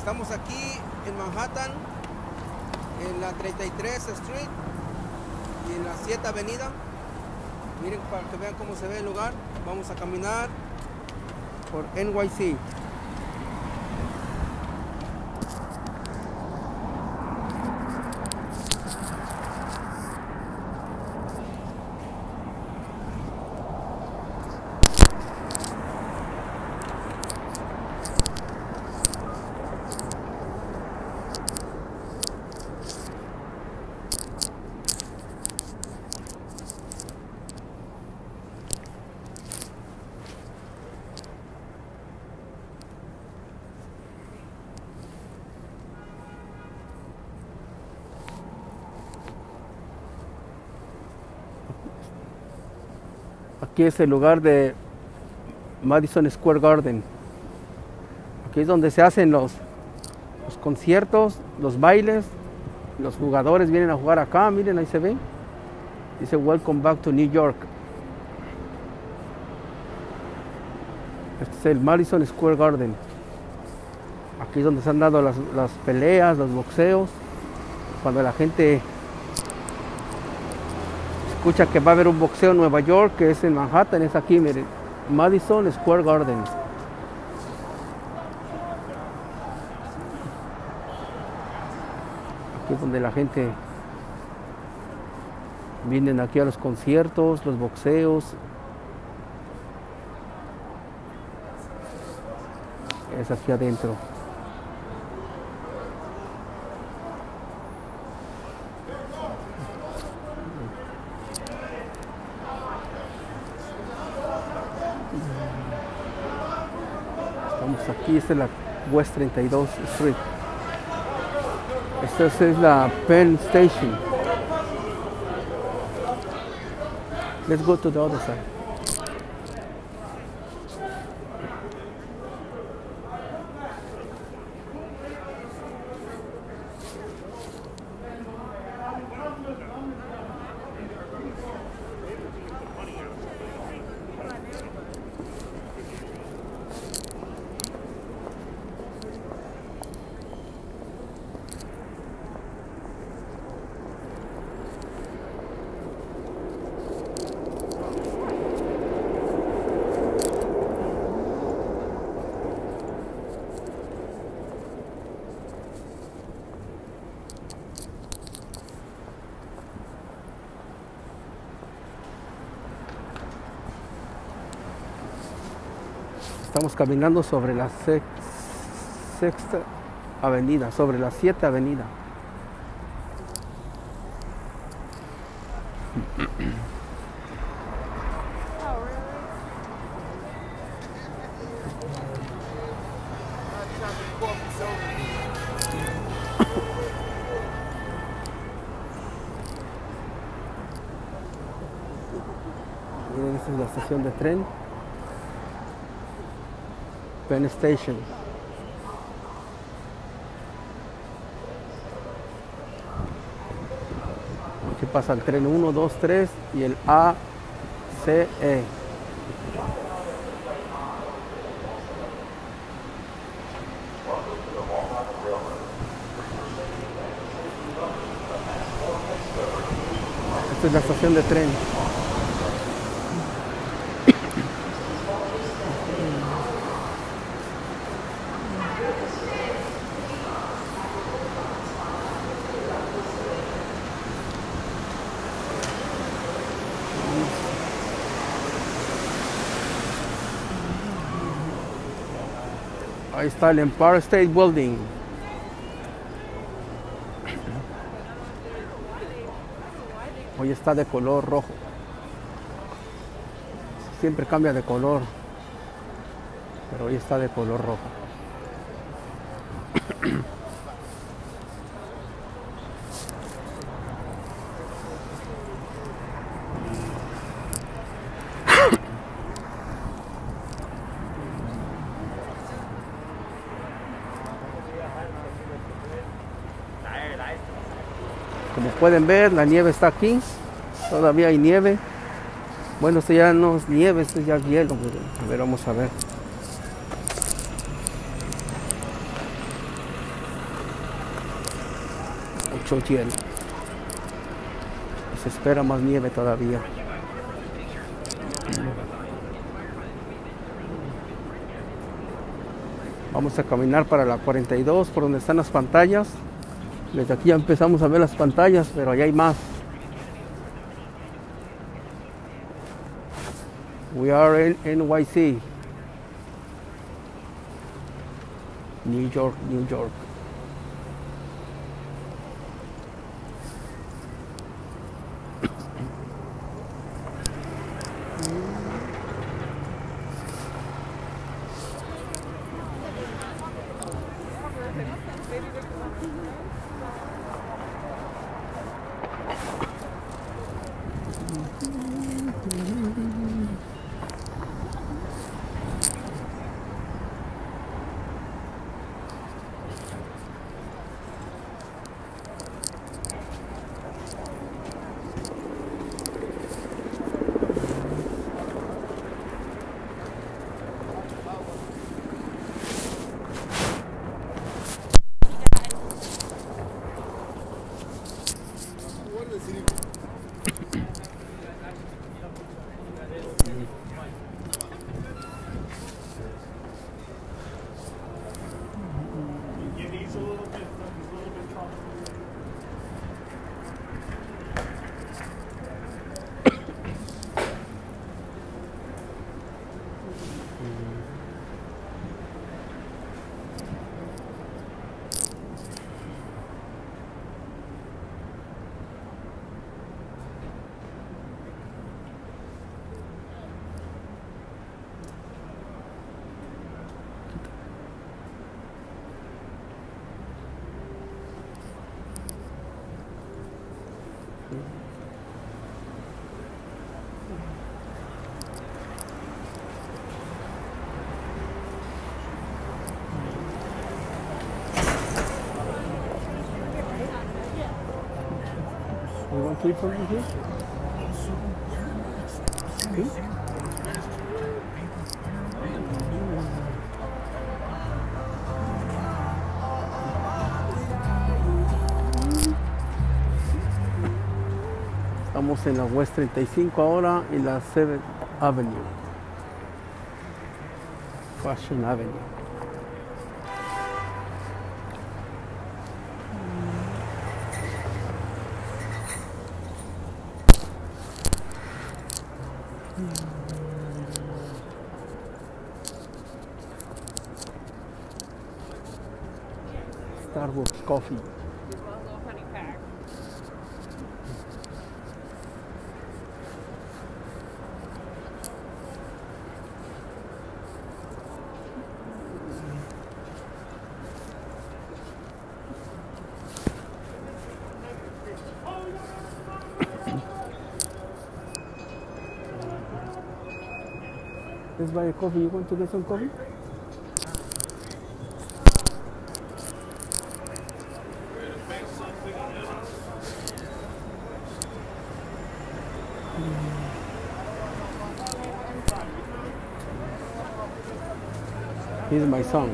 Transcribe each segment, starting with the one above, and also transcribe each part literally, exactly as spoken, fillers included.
Estamos aquí en Manhattan, en la treinta y tres Street y en la siete Avenida. Miren para que vean cómo se ve el lugar. Vamos a caminar por N Y C. Aquí es el lugar de Madison Square Garden. Aquí es donde se hacen los, los conciertos, los bailes. Los jugadores vienen a jugar acá, miren, ahí se ve. Dice Welcome back to New York. Este es el Madison Square Garden. Aquí es donde se han dado las, las peleas, los boxeos. Cuando la gente escucha que va a haber un boxeo en Nueva York, que es en Manhattan, es aquí, miren, Madison Square Garden. Aquí es donde la gente vienen aquí a los conciertos, los boxeos. Es aquí adentro. Aquí esta es la West treinta y dos Street. Esta es la Penn Station. Let's go to the other side. Estamos caminando sobre la sex, sexta avenida, sobre la siete avenida. Miren, esta es la estación de tren. Penn Station. Aquí pasa el tren uno, dos, tres y el A C E. Esta es la estación de tren. Ahí está el Empire State Building. Hoy está de color rojo. Siempre cambia de color, pero hoy está de color rojo. Como pueden ver, la nieve está aquí. Todavía hay nieve. Bueno, esto ya no es nieve, esto ya es hielo. A ver, vamos a ver. mucho hielo. Se espera más nieve todavía. Vamos a caminar para la cuarenta y dos, por donde están las pantallas. Desde aquí ya empezamos a ver las pantallas, pero allá hay más. We are in N Y C. New York, New York. You want to eat something here? Okay. Estamos en la West treinta y cinco ahora y la seventh Avenue. Fashion Avenue. Starbucks coffee. Let's buy a coffee. You want to get some coffee? He's my son.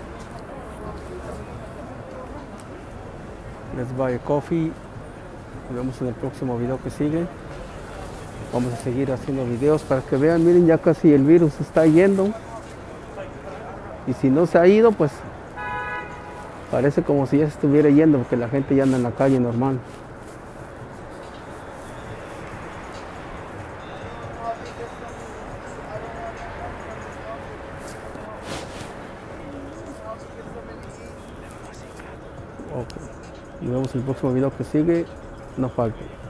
Let's buy a coffee. Nos vemos en el próximo video que sigue. Vamos a seguir haciendo videos para que vean. Miren, ya casi el virus se está yendo. Y si no se ha ido, pues parece como si ya se estuviera yendo, porque la gente ya anda en la calle normal. Okay. Nos vemos en el próximo video que sigue. No falte.